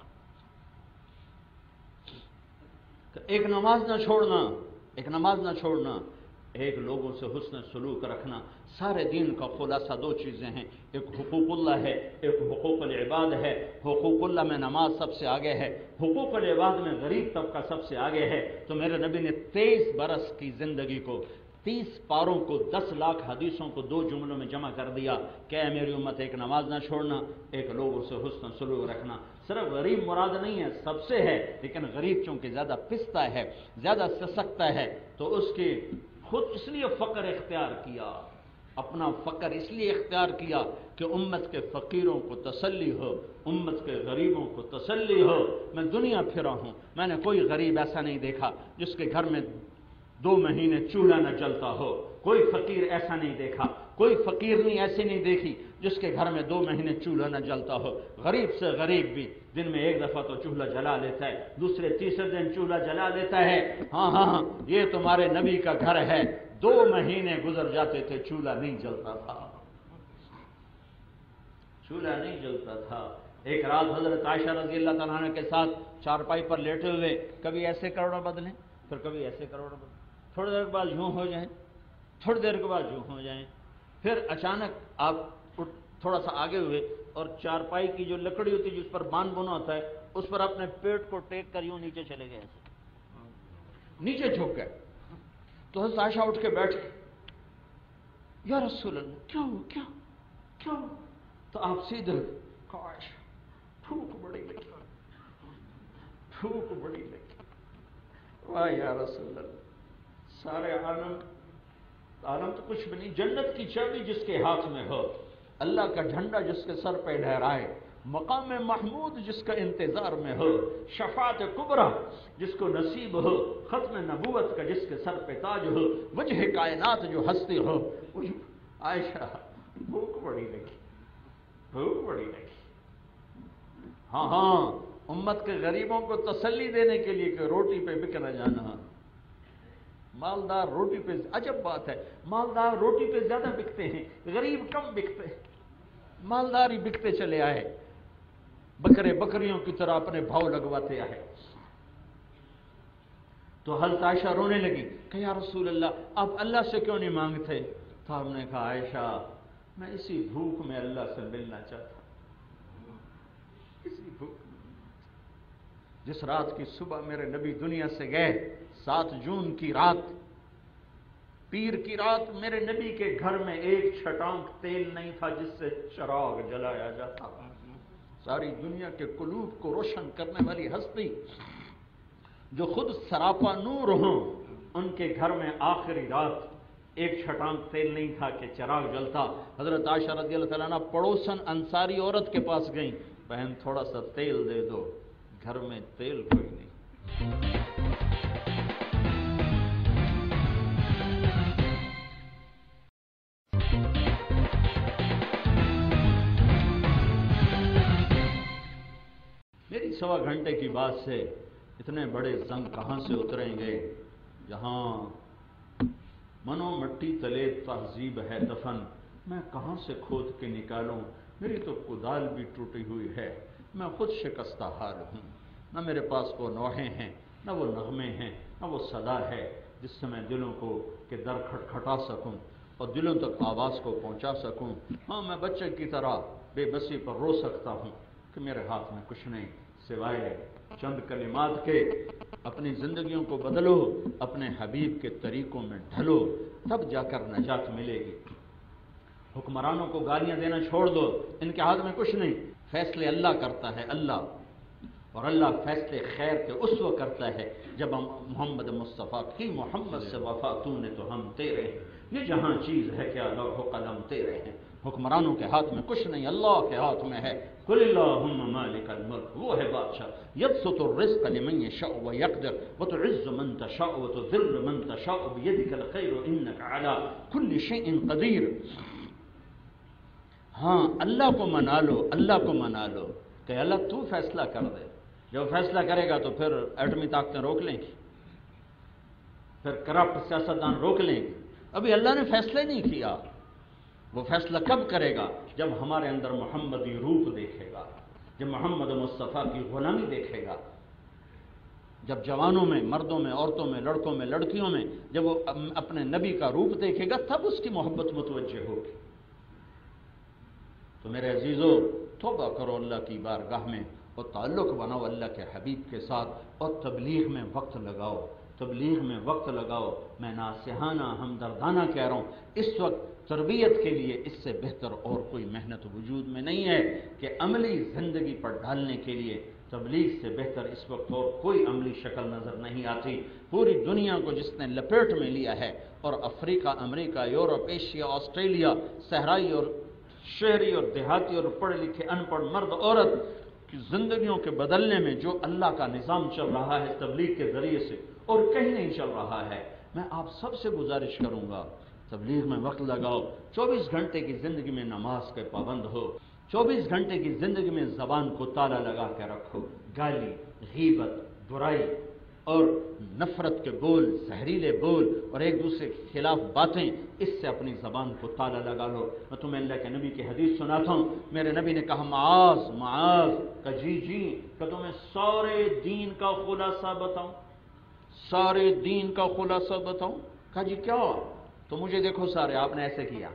ایک نماز نہ چھوڑنا، ایک نماز نہ چھوڑنا، ایک لوگوں سے حسن سلوک رکھنا۔ سارے دین کا خلاصہ دو چیزیں ہیں، ایک حقوق اللہ ہے، ایک حقوق العباد ہے۔ حقوق اللہ میں نماز سب سے آگے ہے، حقوق العباد میں غریب طبقہ سب سے آگے ہے۔ تو میرے نبی نے تیئیس برس کی زندگی کو، تیس پاروں کو، دس لاکھ حدیثوں کو دو جملوں میں جمع کر دیا کہ اے میری امت، ایک نماز نہ چھوڑنا، ایک لوگوں سے حسن سلوک رکھنا۔ صرف غریب مراد نہیں ہے، سب سے ہے، لیکن غریب چونکہ زیادہ پستا ہے، زیادہ سسکتا ہے، تو اس کی خود اس لیے فقر اختیار کیا، اپنا فقر اس لیے اختیار کیا کہ امت کے فقیروں کو تسلی ہو، امت کے غریبوں کو تسلی ہو۔ میں دنیا پھرا ہوں، میں نے کوئی غریب ایسا نہیں دیکھا جس کے گھر میں دو مہینے چولہا نہ جلتا ہو، کوئی فقیر ایسا نہیں دیکھا، کوئی فقیرنی ایسی نہیں دیکھی جس کے گھر میں دو مہینے چولہا نہ جلتا ہو۔ غریب سے غریب بھی دن میں ایک دفعہ تو چولہا جلا لیتا ہے، دوسرے تیسرے دن چولہا جلا لیتا ہے۔ ہاں ہاں ہاں، یہ تمہارے نبی کا گھر ہے، دو مہینے گزر جاتے تھے چولہا نہیں جلتا تھا، چولہا نہیں جلتا تھا۔ ایک رات حضرت عائشہ رضی اللہ تعالیٰ عنہ کے ساتھ چارپائی پر لیٹے ہوئے، کبھی ایسے کروڑا بدلیں پھر کبھی ایسے کروڑا بدلیں، تھوڑی دیر کے بعد یوں ہو جائیں، تھوڑی دیر کے بعد یوں ہو جائیں، پھر اچانک آپ تھوڑا سا آگے ہوئے اور چارپائی کی جو لکڑی ہوتی ہے جس پر بان بنا ہوتا ہے، اس پر اپنے پیٹ کو ٹیک کر یوں نیچے چلے گئے، نیچے جھک گئے۔ تو حضرت عائشہ اٹھ کے بیٹھ گئے، یا رسول اللہ کیا ہو کیا کیا ہو؟ تو آپ سیدھے کہا، عائشہ بھوک بڑی لگی، بھوک بڑی لگی۔ واہ یا رسول اللہ، سارے عالم عالم تو کچھ بھی نہیں، جنت کی چابی جس کے ہاتھ میں ہو، اللہ کا جھنڈا جس کے سر پہ لہرائے، مقام محمود جس کا انتظار میں ہو، شفاعت کبریٰ جس کو نصیب ہو، ختم نبوت کا جس کے سر پہ تاج ہو، وجہ کائنات جو ہستی ہو۔ عائشہ بھوک بڑی لگی، بھوک بڑی لگی۔ ہاں ہاں، امت کے غریبوں کو تسلی دینے کے لیے کہ روٹی پہ بک نہ جانا۔ مالدار روٹی پہ، عجب بات ہے، مالدار روٹی پہ زیادہ بکتے ہیں، غریب کم بکتے ہیں۔ مالدار ہی بکتے چلے آئے، بکرے بکریوں کی طرح اپنے بھاؤ لگواتے آئے۔ تو حضرت عائشہ رونے لگی کہ یا رسول اللہ آپ اللہ سے کیوں نہیں مانگتے؟ تو ہم نے کہا، عائشہ میں اسی بھوک میں اللہ سے ملنا چاہتا ہوں، اسی بھوک میں۔ جس رات کی صبح میرے نبی دنیا سے گئے، سات جون کی رات، پیر کی رات، میرے نبی کے گھر میں ایک چھٹانک تیل نہیں تھا جس سے چراغ جلایا جاتا۔ ساری دنیا کے قلوب کو روشن کرنے والی ہستی جو خود سراپا نور ہوں، ان کے گھر میں آخری رات ایک چھٹانک تیل نہیں تھا کہ چراغ جلتا۔ حضرت عائشہ رضی اللہ تعالیٰ عنہ پڑوسن انصاری عورت کے پاس گئیں، بہن تھوڑا سا تیل دے دو، گھر میں تیل کوئی نہیں۔ سوا گھنٹے کی بات سے اتنے بڑے زنگ کہاں سے اتریں گے؟ جہاں منو مٹی تلے تہذیب ہے دفن، میں کہاں سے کھود کے نکالوں؟ میری تو کدال بھی ٹوٹی ہوئی ہے، میں خود شکستہ حال ہوں، نہ میرے پاس وہ نوحے ہیں، نہ وہ نغمے ہیں، نہ وہ صدا ہے جس سے میں دلوں کو کہ در کھٹکھٹا سکوں اور دلوں تک آواز کو پہنچا سکوں۔ ہاں میں بچے کی طرح بے بسی پر رو سکتا ہوں کہ میرے ہاتھ میں کچھ نہیں سوائے چند کلمات کے، اپنی زندگیوں کو بدلو، اپنے حبیب کے طریقوں میں ڈھلو، تب جا کر نجات ملے گی۔ حکمرانوں کو گالیاں دینا چھوڑ دو، ان کے ہاتھ میں کچھ نہیں، فیصلے اللہ کرتا ہے، اللہ، اور اللہ فیصلے خیر کے اس وقت کرتا ہے جب ہم محمد مصطفیٰ کی محمد سے وفا تو نے تو ہم تیرے ہیں، یہ جہاں چیز ہے کیا لوح و قلم تیرے ہیں۔ حکمرانوں کے ہاتھ میں کچھ نہیں، اللہ کے ہاتھ میں ہے۔ قل اللہم مالک الملک، وہ ہے بادشاہ، یبسط الرزق لمن یشاء ویقدر وتعز من تشاء وتذل من تشاء بیدک الخیر انک علی کل شیء قدیر۔ ہاں اللہ کو منا لو، اللہ کو منا لو کہ اللہ تو فیصلہ کر دے، جب فیصلہ کرے گا تو پھر ایٹمی طاقتیں روک لیں گی، پھر کرپٹ سیاستدان روک لیں گے۔ ابھی اللہ نے فیصلہ نہیں کیا، وہ فیصلہ کب کرے گا؟ جب ہمارے اندر محمدی روپ دیکھے گا، جب محمد مصطفیٰ کی غلامی دیکھے گا، جب جوانوں میں، مردوں میں، عورتوں میں، لڑکوں میں، لڑکیوں میں جب وہ اپنے نبی کا روپ دیکھے گا، تب اس کی محبت متوجہ ہوگی۔ تو میرے عزیزو، توبہ کرو اللہ کی بارگاہ میں اور تعلق بناؤ اللہ کے حبیب کے ساتھ، اور تبلیغ میں وقت لگاؤ، تبلیغ میں وقت لگاؤ۔ میں ناصحانہ ہمدردانہ کہہ رہا ہوں، اس وقت تربیت کے لیے اس سے بہتر اور کوئی محنت وجود میں نہیں ہے کہ عملی زندگی پر ڈالنے کے لیے تبلیغ سے بہتر اس وقت اور کوئی عملی شکل نظر نہیں آتی۔ پوری دنیا کو جس نے لپیٹ میں لیا ہے، اور افریقہ، امریکہ، یورپ، ایشیا، آسٹریلیا، صحرائی اور شہری اور دیہاتی اور پڑھے لکھے ان پڑھ مرد عورت کی زندگیوں کے بدلنے میں جو اللہ کا نظام چل رہا ہے تبلیغ کے ذریعے سے، اور کہیں نہیں چل رہا ہے، میں آپ سب سے گزارش کروں گا تبلیغ میں وقت لگاؤ۔ چوبیس گھنٹے کی زندگی میں نماز کے پابند ہو، چوبیس گھنٹے کی زندگی میں زبان کو تالا لگا کے رکھو، گالی، غیبت، برائی اور نفرت کے بول، زہریلے بول اور ایک دوسرے کے خلاف باتیں، اس سے اپنی زبان کو تالا لگا لو۔ میں تمہیں اللہ کے نبی کی حدیث سناتا ہوں، میرے نبی نے کہا معاذ معاذ کہ جی جی کہ تمہیں سارے دین کا خلاصہ بتاؤں، سارے دین کا خلاصہ بتاؤں؟ کہا جی کیا؟ تو مجھے دیکھو سارے، آپ نے ایسے کیا،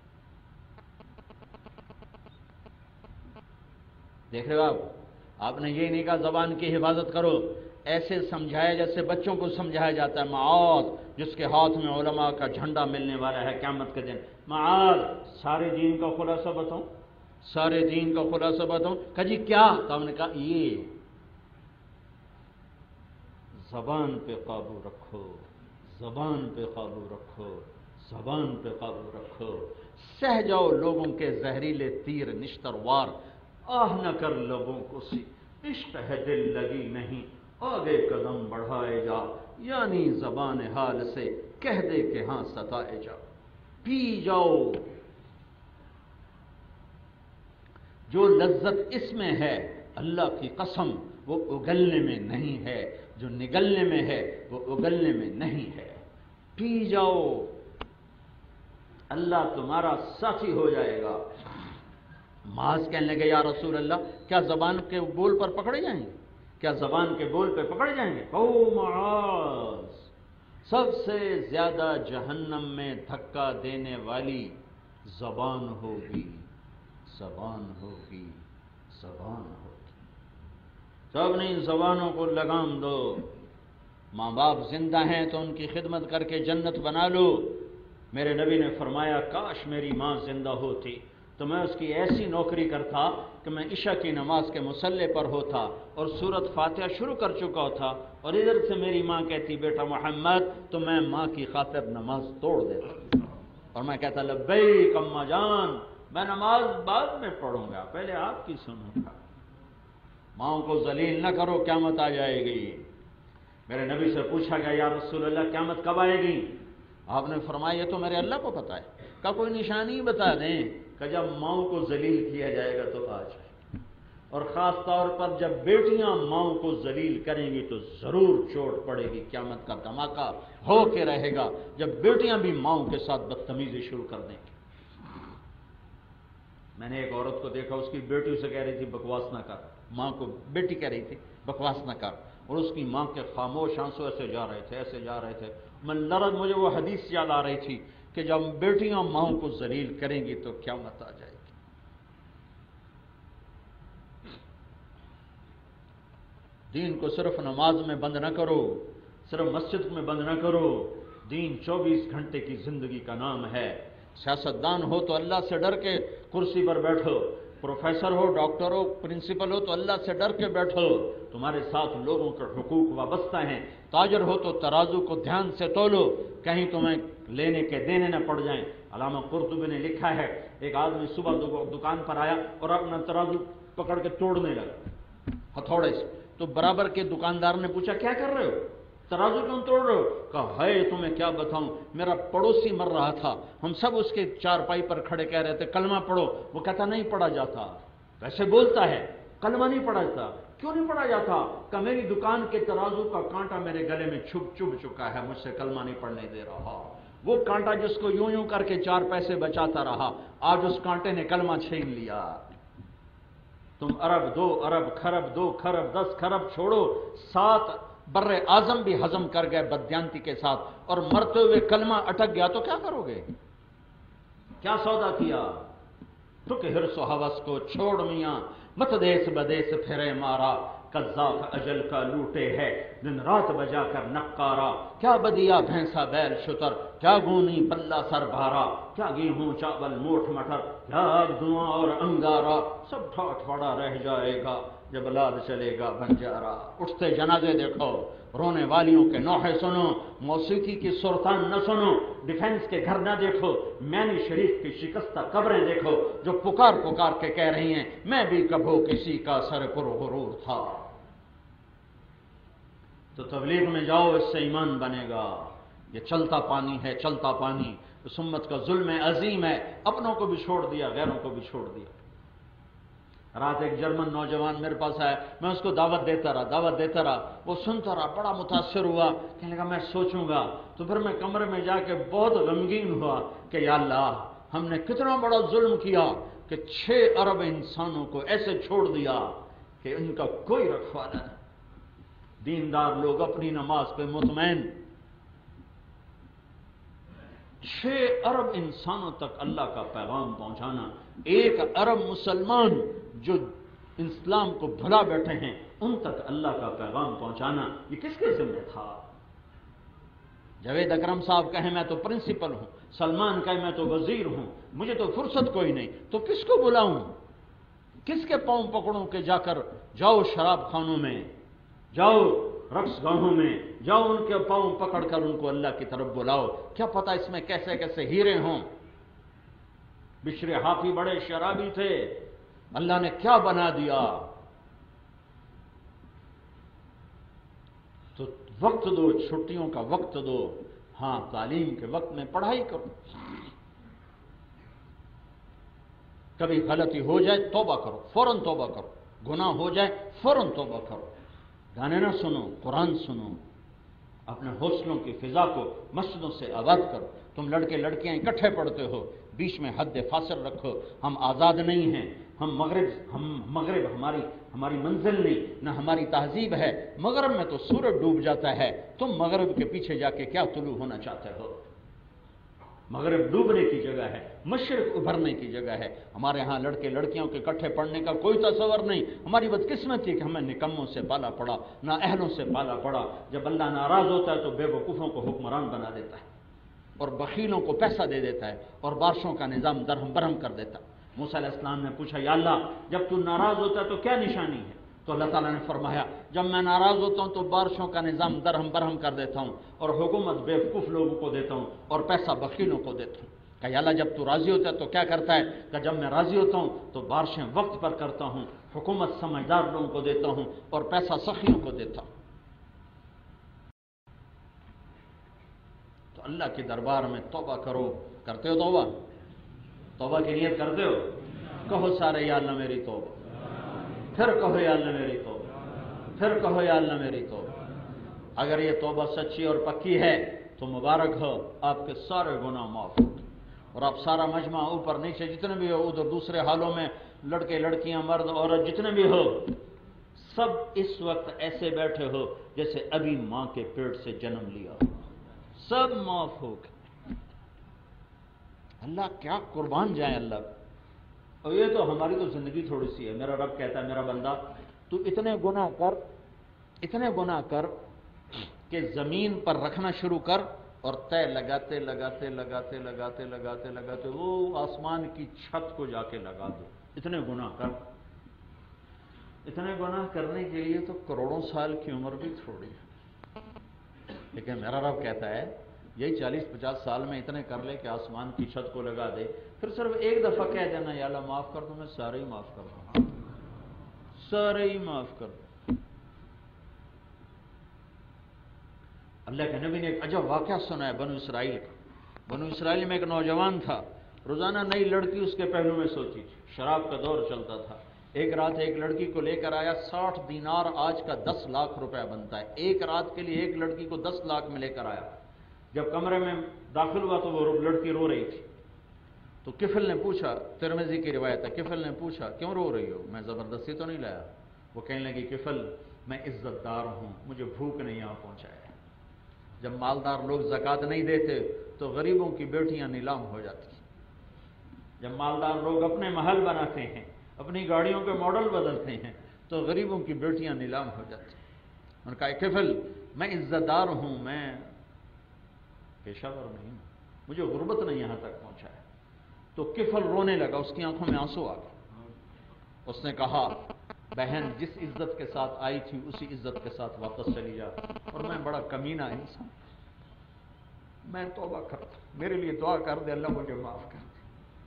دیکھ رہے ہو آپ آپ نے یہ نہیں کہا زبان کی حفاظت کرو، ایسے سمجھایا جیسے بچوں کو سمجھایا جاتا ہے، معاذ جس کے ہاتھ میں علماء کا جھنڈا ملنے والا ہے قیامت کے دن، معاذ سارے دین کا خلاصہ بتاؤں، سارے دین کا خلاصہ بتاؤں؟ کہا جی کیا؟ تو ہم نے کہا یہ زبان پہ قابو رکھو، زبان پہ قابو رکھو، زبان پہ قابو رکھو، سہ جاؤ لوگوں کے زہریلے تیر نشتر وار، آہ نہ کر لبوں کو سی، عشق ہے دل لگی نہیں، آگے قدم بڑھائے جا، یعنی زبان حال سے کہہ دے کہ ہاں ستائے جا، پی جاؤ جو لذت اس میں ہے، اللہ کی قسم وہ اگلنے میں نہیں ہے، جو نگلنے میں ہے وہ اگلنے میں نہیں ہے، پی جاؤ، اللہ تمہارا ساتھی ہو جائے گا۔ معاذ کہنے لگے یا رسول اللہ کیا زبان کے بول پر پکڑے جائیں گے؟ کیا زبان کے بول پہ پکڑے جائیں گے؟ او معاذ، سب سے زیادہ جہنم میں دھکا دینے والی زبان ہوگی، زبان ہوگی، زبان ہوگی۔ سب نے ان زبانوں کو لگام دو، ماں باپ زندہ ہیں تو ان کی خدمت کر کے جنت بنا لو۔ میرے نبی نے فرمایا کاش میری ماں زندہ ہوتی تو میں اس کی ایسی نوکری کرتا کہ میں عشاء کی نماز کے مصلی پر ہوتا اور سورت فاتحہ شروع کر چکا تھا، اور ادھر سے میری ماں کہتی بیٹا محمد، تو میں ماں کی خاطر نماز توڑ دیتا اور میں کہتا لبیک اماں جان، میں نماز بعد میں پڑھوں گا، پہلے آپ کی سنوں گا۔ ماں کو ذلیل نہ کرو، قیامت آ جائے گی۔ میرے نبی سے پوچھا گیا یا رسول اللہ قیامت کب آئے گی؟ آپ نے فرمایا یہ تو میرے اللہ کو پتہ ہے، کہ کوئی نشانی بتا دیں کہ جب ماؤں کو ذلیل کیا جائے گا تو آ جائے۔ اور خاص طور پر جب بیٹیاں ماؤں کو ذلیل کریں گی تو ضرور چوٹ پڑے گی، قیامت کا دھماکہ ہو کے رہے گا جب بیٹیاں بھی ماؤں کے ساتھ بدتمیزی شروع کر دیں گی۔ میں نے ایک عورت کو دیکھا، اس کی بیٹی اسے کہہ رہی تھی بکواس نہ کر، ماں کو بیٹی کہہ رہی تھی بکواس نہ کر، اور اس کی ماں کے خاموش آنسو ایسے جا رہے تھے ایسے جا رہے تھے۔ میں لرز مجھے وہ حدیث یاد آ رہی تھی کہ جب بیٹیاں ماؤں کو ذلیل کریں گی تو قیامت آ جائے گی۔ دین کو صرف نماز میں بند نہ کرو، صرف مسجد میں بند نہ کرو، دین چوبیس گھنٹے کی زندگی کا نام ہے۔ سیاستدان ہو تو اللہ سے ڈر کے کرسی پر بیٹھو، پروفیسر ہو، ڈاکٹر ہو، پرنسپل ہو تو اللہ سے ڈر کے بیٹھو، تمہارے ساتھ لوگوں کے حقوق وابستہ ہیں۔ تاجر ہو تو ترازو کو دھیان سے تولو، کہیں تمہیں لینے کے دینے نہ پڑ جائیں۔ علامہ قرطبی نے لکھا ہے، ایک آدمی صبح دکان پر آیا اور اپنا ترازو پکڑ کے توڑنے لگا ہتھوڑے سے، تو برابر کے دکاندار نے پوچھا کیا کر رہے ہو، ترازو کیوں توڑ رہے ہو؟ کہا ہے تمہیں کیا بتاؤں، میرا پڑوسی مر رہا تھا، ہم سب اس کے چارپائی پر کھڑے کہہ رہے تھے کلمہ پڑھو، وہ کہتا نہیں پڑھا جاتا، ویسے بولتا ہے کلمہ نہیں پڑھا جاتا۔ کیوں نہیں پڑھا جاتا؟ کہ میری دکان کے ترازو کا کانٹا میرے گلے میں چھپ چپ چکا ہے، مجھ سے کلمہ نہیں پڑھنے دے رہا۔ وہ کانٹا جس کو یوں یوں کر کے چار پیسے بچاتا رہا، آج اس کانٹے نے کلمہ چھین لیا۔ تم ارب دو ارب خرب دو خرب دس خرب چھوڑو، سات بر اعظم بھی ہضم کر گئے بددیانتی کے ساتھ، اور مرتے ہوئے کلمہ اٹک گیا تو کیا کرو گے؟ کیا سودا کیا؟ ٹھک حرص و ہوس کو چھوڑ میاں، مت دیس بدیس پھرے مارا، قذاف اجل کا لوٹے ہے دن رات بجا کر نقارا، کیا بدیا بھینسا بیل شتر، کیا گونی پلہ سر بھارا، کیا گیہوں چاول موٹ مٹر، کیا آگ دھواں اور انگارا، سب ٹھاٹ پڑا رہ جائے گا جب لاد چلے گا بنجارا۔ اٹھتے جنازے دیکھو، رونے والیوں کے نوحے سنو، موسیقی کی سرتان نہ سنو، ڈیفنس کے گھر نہ دیکھو، مینی شریف کی شکستہ قبریں دیکھو جو پکار پکار کے کہہ رہی ہیں میں بھی کبھو کسی کا سر پر غرور تھا۔ تو تبلیغ میں جاؤ، اس سے ایمان بنے گا۔ یہ چلتا پانی ہے، چلتا پانی، اس امت کا ظلم عظیم ہے، اپنوں کو بھی چھوڑ دیا، غیروں کو بھی چھوڑ دیا۔ رات ایک جرمن نوجوان میرے پاس آیا، میں اس کو دعوت دیتا رہا دعوت دیتا رہا وہ سنتا رہا، بڑا متاثر ہوا، کہنے لگا میں سوچوں گا۔ تو پھر میں کمرے میں جا کے بہت غمگین ہوا کہ یا اللہ، ہم نے کتنا بڑا ظلم کیا کہ چھ ارب انسانوں کو ایسے چھوڑ دیا کہ ان کا کوئی رکھوالا نہیں۔ دیندار لوگ اپنی نماز پہ مطمئن، چھ ارب انسانوں تک اللہ کا پیغام پہنچانا، ایک ارب مسلمان جو اسلام کو بھلا بیٹھے ہیں ان تک اللہ کا پیغام پہنچانا، یہ کس کے ذمہ تھا؟ جاوید اکرم صاحب کہیں میں تو پرنسپل ہوں، سلمان کہیں میں تو وزیر ہوں، مجھے تو فرصت کوئی نہیں، تو کس کو بلاؤں؟ کس کے پاؤں پکڑوں کہ جا کر جاؤ شراب خانوں میں، جاؤ رقص گاہوں میں، جاؤ ان کے پاؤں پکڑ کر ان کو اللہ کی طرف بلاؤ، کیا پتہ اس میں کیسے کیسے ہیرے ہوں۔ بشر حافی بڑے شرابی تھے، اللہ نے کیا بنا دیا۔ تو وقت دو، چھٹیوں کا وقت دو، ہاں تعلیم کے وقت میں پڑھائی کرو، کبھی غلطی ہو جائے توبہ کرو، فوراً توبہ کرو، گناہ ہو جائے فوراً توبہ کرو، گانے نہ سنو، قرآن سنو، اپنے حوصلوں کی فضا کو مسجدوں سے آباد کرو۔ تم لڑکے لڑکیاں اکٹھے پڑھتے ہو، بیچ میں حد فاصل رکھو، ہم آزاد نہیں ہیں، ہم مغرب ہم مغرب ہماری ہماری منزل نہیں، نہ ہماری تہذیب ہے، مغرب میں تو سورج ڈوب جاتا ہے، تم مغرب کے پیچھے جا کے کیا طلوع ہونا چاہتے ہو؟ مغرب ڈوبنے کی جگہ ہے، مشرق ابھرنے کی جگہ ہے۔ ہمارے ہاں لڑکے لڑکیوں کے اکٹھے پڑھنے کا کوئی تصور نہیں۔ ہماری بدقسمتی کہ ہمیں نکموں سے پالا پڑا، نہ اہلوں سے پالا پڑا۔ جب اللہ ناراض ہوتا ہے تو بے وقوفوں کو حکمران بنا دیتا ہے اور بخیلوں کو پیسہ دے دیتا ہے اور بارشوں کا نظام درہم برہم کر دیتا ہے۔ موسیٰ علیہ السلام نے پوچھا یا اللہ جب تو ناراض ہوتا ہے تو کیا نشانی ہے؟ تو اللہ تعالیٰ نے فرمایا جب میں ناراض ہوتا ہوں تو بارشوں کا نظام درہم برہم کر دیتا ہوں اور حکومت بے وقوف لوگوں کو دیتا ہوں اور پیسہ بخیلوں کو دیتا ہوں۔ کہ یا اللہ جب تو راضی ہوتا ہے تو کیا کرتا ہے؟ کہ جب میں راضی ہوتا ہوں تو بارشیں وقت پر کرتا ہوں، حکومت سمجھدار لوگوں کو دیتا ہوں اور پیسہ سخیوں کو دیتا ہوں۔ تو اللہ کے دربار میں توبہ کرو، کرتے ہو توبہ؟ توبہ کی نیت کرتے ہو؟ کہو سارے یا اللہ میری توبہ، پھر کہو یا اللہ میری توبہ، پھر کہو یا اللہ میری توبہ۔ اگر یہ توبہ سچی اور پکی ہے تو مبارک ہو، آپ کے سارے گناہ معاف ہو اور آپ سارا مجمع اوپر نیچے جتنے بھی ہو، ادھر دوسرے حالوں میں لڑکے لڑکیاں مرد عورت جتنے بھی ہو، سب اس وقت ایسے بیٹھے ہو جیسے ابھی ماں کے پیٹ سے جنم لیا ہو، سب معاف ہو گئے۔ اللہ کیا قربان جائیں اللہ۔ اور یہ تو ہماری تو زندگی تھوڑی سی ہے۔ میرا رب کہتا ہے میرا بندہ تو اتنے گناہ کر، اتنے گناہ کر کہ زمین پر رکھنا شروع کر اور طے لگاتے لگاتے لگاتے لگاتے لگاتے لگاتے وہ آسمان کی چھت کو جا کے لگا دو۔ اتنے گناہ کر۔ اتنے گناہ کرنے کے لیے تو کروڑوں سال کی عمر بھی تھوڑی ہے، لیکن میرا رب کہتا ہے یہی چالیس پچاس سال میں اتنے کر لے کہ آسمان کی چھت کو لگا دے، پھر صرف ایک دفعہ کہہ دینا یا اللہ معاف کر دو، میں سارے ہی معاف کر دوں، سارے ہی معاف کر دوں۔ اللہ کے نبی نے ایک عجب واقعہ سنا ہے بنو اسرائیل کا۔ بنو اسرائیل میں ایک نوجوان تھا، روزانہ نئی لڑکی اس کے پہلو میں سوتی تھی، شراب کا دور چلتا تھا۔ ایک رات ایک لڑکی کو لے کر آیا، ساٹھ دینار آج کا دس لاکھ روپے بنتا ہے، ایک رات کے لیے ایک لڑکی کو دس لاکھ میں لے کر آیا۔ جب کمرے میں داخل ہوا تو وہ لڑکی رو رہی تھی، تو کفل نے پوچھا، ترمذی کی روایت ہے، کفل نے پوچھا کیوں رو رہی ہو، میں زبردستی تو نہیں لایا؟ وہ کہنے لگی کفل میں عزت دار ہوں، مجھے بھوک نہیں یہاں پہنچایا۔ جب مالدار لوگ زکوٰۃ نہیں دیتے تو غریبوں کی بیٹیاں نیلام ہو جاتی، جب مالدار لوگ اپنے محل بناتے ہیں، اپنی گاڑیوں کے ماڈل بدلتے ہیں تو غریبوں کی بیٹیاں نیلام ہو جاتی۔ انہوں نے کہا کفل میں عزت دار ہوں، میں پیشہ ور نہیں ہوں، مجھے غربت نے یہاں تک پہنچایا۔ تو کفل رونے لگا، اس کی آنکھوں میں آنسو آ گئے۔ اس نے کہا بہن جس عزت کے ساتھ آئی تھی اسی عزت کے ساتھ واپس چلی جا، اور میں بڑا کمینہ انسان، میں توبہ کرتا، میرے لیے دعا کر دے اللہ مجھے معاف کر دے۔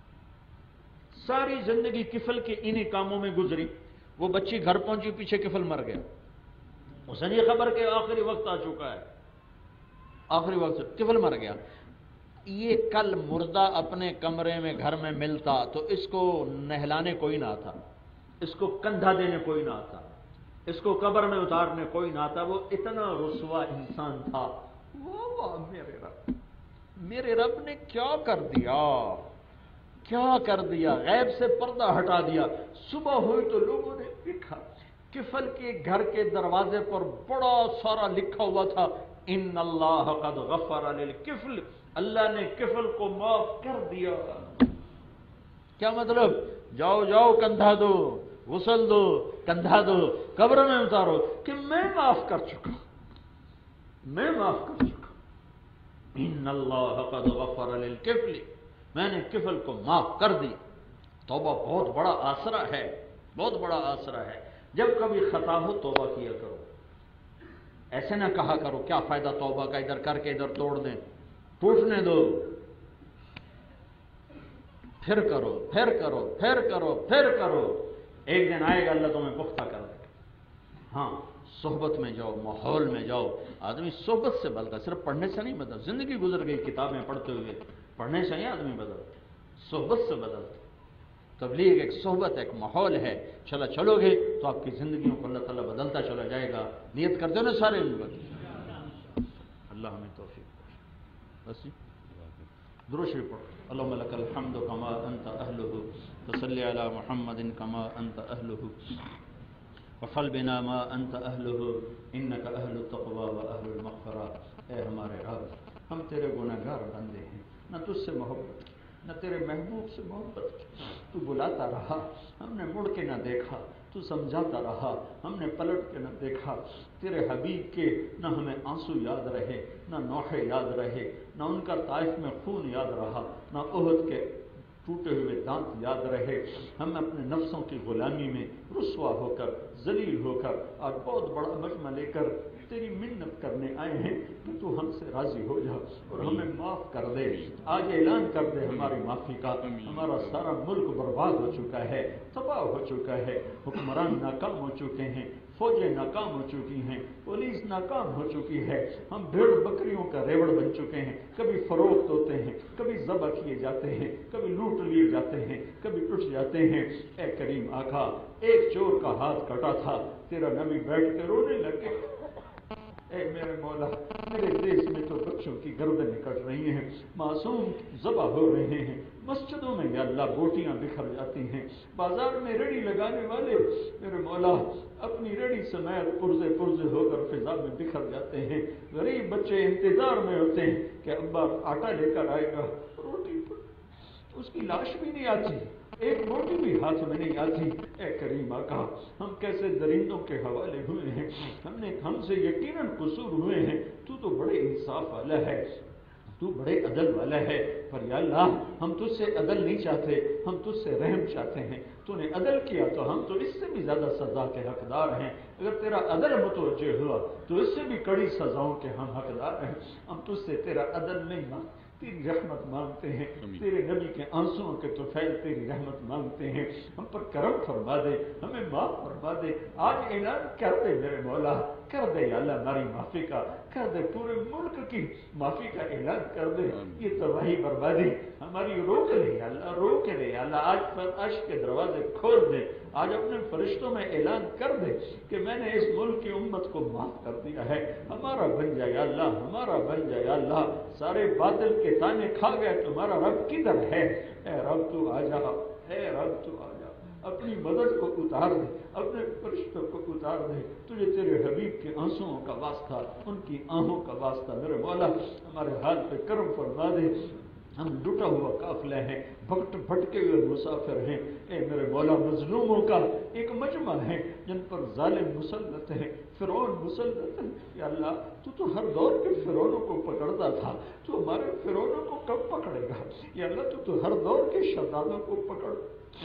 ساری زندگی کفل کے انہی کاموں میں گزری۔ وہ بچی گھر پہنچی، پیچھے کفل مر گیا، اسے نہیں خبر کہ آخری وقت آ چکا ہے، آخری وقت کفل مر گیا۔ یہ کل مردہ اپنے کمرے میں گھر میں ملتا تو اس کو نہلانے کوئی نہ آتا، اس کو کندھا دینے کوئی نہ آتا، اس کو قبر میں اتارنے کوئی نہ آتا۔ وہ اتنا رسوا انسان تھا۔ واہ میرے رب، میرے رب نے کیا کر دیا، کیا کر دیا، غیب سے پردہ ہٹا دیا۔ صبح ہوئی تو لوگوں نے دیکھا کفل کے گھر کے دروازے پر بڑا سارا لکھا ہوا تھا ان اللہ قد غفر للکفل، اللہ نے کفل کو معاف کر دیا۔ کیا مطلب؟ جاؤ جاؤ کندھا دو، غسل دو، کندھا دو، قبر میں اتارو کہ میں معاف کر چکا، میں معاف کر چکا۔ ان اللہ قد غفر للکفل، میں نے کفل کو معاف کر دی۔ توبہ بہت بڑا آسرا ہے، بہت بڑا آسرا ہے۔ جب کبھی خطا ہو توبہ کیا کرو، ایسے نہ کہا کرو کیا فائدہ توبہ کا، ادھر کر کے ادھر توڑ دیں، ٹوٹنے دو، پھر کرو پھر کرو پھر کرو پھر کرو، ایک دن آئے گا اللہ تمہیں پختہ کر دے گا۔ ہاں صحبت میں جاؤ، ماحول میں جاؤ، آدمی صحبت سے بدلتا، صرف پڑھنے سے نہیں بدلتا۔ زندگی گزر گئی کتابیں پڑھتے ہوئے، پڑھنے سے ہی آدمی بدلتا، صحبت سے بدلتا۔ تبلیغ ایک صحبت، ایک ماحول ہے، چلا چلو گے تو آپ کی زندگیوں کو اللہ تعالیٰ بدلتا چلا جائے گا۔ نیت کرتے ہو نا سارے لوگ؟ اللہ ہمیں توفیق دے۔ بس درود شریف پڑھو۔ اللہم لک الحمد کما انت اہلہ، فصلی علی محمد کما انت اہلہ، وفعل بنا ما انت اہلہ، انک اہل التقوی و اہل المغفرہ۔ اے ہمارے رب، ہم تیرے گناہگار بندے ہیں، نہ تجھ سے محبت کی، نہ تیرے محبوب سے محبت کی۔ تو بلاتا رہا، ہم نے مڑ کے نہ دیکھا، تو سمجھاتا رہا، ہم نے پلٹ کے نہ دیکھا۔ تیرے حبیب کے نہ ہمیں آنسو یاد رہے، نہ نوحے یاد رہے، نہ ان کا طائف میں خون یاد رہا، نہ احد کے ٹوٹے ہوئے دانت یاد رہے۔ ہم اپنے نفسوں کی غلامی میں رسوا ہو کر، ذلیل ہو کر اور بہت بڑا مجمع لے کر تیری منت کرنے آئے ہیں کہ تو ہم سے راضی ہو جا اور ہمیں معاف کر دے۔ آج اعلان کر دے ہماری معافی کا۔ ہمارا سارا ملک برباد ہو چکا ہے، تباہ ہو چکا ہے، حکمران ناکام ہو چکے ہیں، فوجیں ناکام ہو چکی ہیں، پولیس ناکام ہو چکی ہے، ہم بھیڑ بکریوں کا ریوڑ بن چکے ہیں، کبھی فروخت ہوتے ہیں، کبھی ذبح کیے جاتے ہیں، کبھی لوٹ لیے جاتے ہیں، کبھی ٹوٹ جاتے ہیں۔ اے کریم آقا، ایک چور کا ہاتھ کٹا تھا، تیرا نبی بیٹھ کے رونے لگے، اے میرے مولا میرے دیش میں تو بچوں کی گردنیں کٹ رہی ہیں، معصوم ذبح ہو رہے ہیں، مسجدوں میں یا اللہ بوٹیاں بکھر جاتی ہیں، بازار میں ریڑھی لگانے والے میرے مولا اپنی ریڑھی سمیت پرزے پرزے ہو کر فضا میں بکھر جاتے ہیں، غریب بچے انتظار میں ہوتے ہیں کہ ابا آٹا لے کر آئے گا، روٹی اس کی لاش بھی نہیں آتی، ایک روٹی بھی ہاتھ میں نہیں آتی۔ اے کریم آقا، ہم کیسے درندوں کے حوالے ہوئے ہیں، ہم نے ہم سے یقیناً قصور ہوئے ہیں، تو تو بڑے انصاف والا ہے، تو بڑے عدل والا ہے، پر یا اللہ ہم تجھ سے عدل نہیں چاہتے، ہم تجھ سے رحم چاہتے ہیں، تو نے عدل کیا تو ہم تو اس سے بھی زیادہ سزا کے حقدار ہیں، اگر تیرا عدل متوجہ ہوا تو اس سے بھی کڑی سزاؤں کے ہم حقدار ہیں، ہم تجھ سے تیرا عدل نہیں مانگتے، تیری رحمت مانگتے ہیں، تیرے نبی کے آنسوؤں کے طفیل تیری رحمت مانگتے ہیں، ہم پر کرم فرما دے، ہمیں معاف فرما دے، آج اعلان کر دے میرے مولا، کر دے یا اللہ ہماری معافی کا، کر دے پورے ملک کی معافی کا اعلان کر دے، یہ تباہی بربادی ہماری روک لے یا اللہ، روک لے یا اللہ، آج پر عرش کے دروازے کھول دے، آج اپنے فرشتوں میں اعلان کر دے کہ میں نے اس ملک کی امت کو معاف کر دیا ہے، ہمارا بن جائے یا اللہ، ہمارا بن جائے یا اللہ، سارے باطل کے تانے کھا گئے، تمہارا رب کدھر ہے؟ اے رب تو آ جا، اے رب تو آ جا، اپنی مدد کو اتار دے، اپنے فرشتوں کو اتار دے، تجھے تیرے حبیب کے آنسوؤں کا واسطہ، ان کی آہوں کا واسطہ میرے مولا ہمارے حال پہ کرم فرما دے، ہم لٹا ہوا قافلہ ہیں، بھٹک بھٹکے ہوئے مسافر ہیں، اے میرے مولا مظلوموں کا ایک مجمع ہے جن پر ظالم مسلط ہے، فرعون مسلط ہے، یا اللہ تو تو ہر دور کے فرعونوں کو پکڑتا تھا، تو ہمارے فرعونوں کو کب پکڑے گا؟ یا اللہ تو تو ہر دور کے شدادوں کو پکڑ،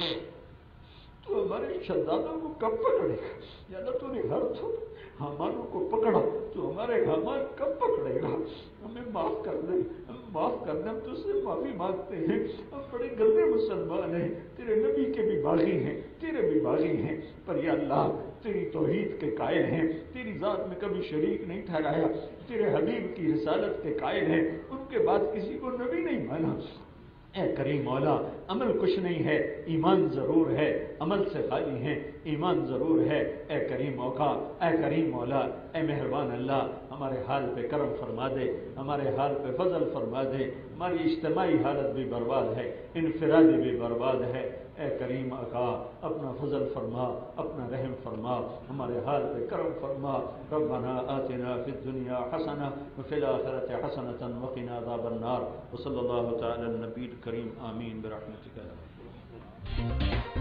تو ہمارے شدادوں کو کب پکڑے گا؟ یا اللہ تو نے ہر دور حامانوں کو پکڑا، تو ہمارے حامان کب پکڑے گا؟ ہمیں معاف کر دیں، ہم معاف کر دیں، ہم تجھ سے معافی مانگتے ہیں، ہم بڑے گندے مسلمان ہیں، تیرے نبی کے بھی باغی ہیں، تیرے بھی باغی ہیں، پر یا اللہ تیری توحید کے قائل ہیں، تیری ذات میں کبھی شریک نہیں ٹھہرایا، تیرے حبیب کی رسالت کے قائل ہیں، ان کے بعد کسی کو نبی نہیں مانا۔ اے کریم مولا، عمل کچھ نہیں ہے، ایمان ضرور ہے، عمل سے خالی ہیں، ایمان ضرور ہے، اے کریم موقع، اے کریم مولا، اے مہربان اللہ ہمارے حال پہ کرم فرما دے، ہمارے حال پہ فضل فرما دے، ہماری اجتماعی حالت بھی برباد ہے، انفرادی بھی برباد ہے، اے کریم آقا اپنا فضل فرما، اپنا رحم فرما، ہمارے حال پہ کرم فرما، ربنا آتنا فی الدنیا حسنہ وفی الآخرۃ حسنۃ وقنا عذاب النار، وصلی اللہ تعالی علی النبی الکریم، آمین برحمتک یا رب۔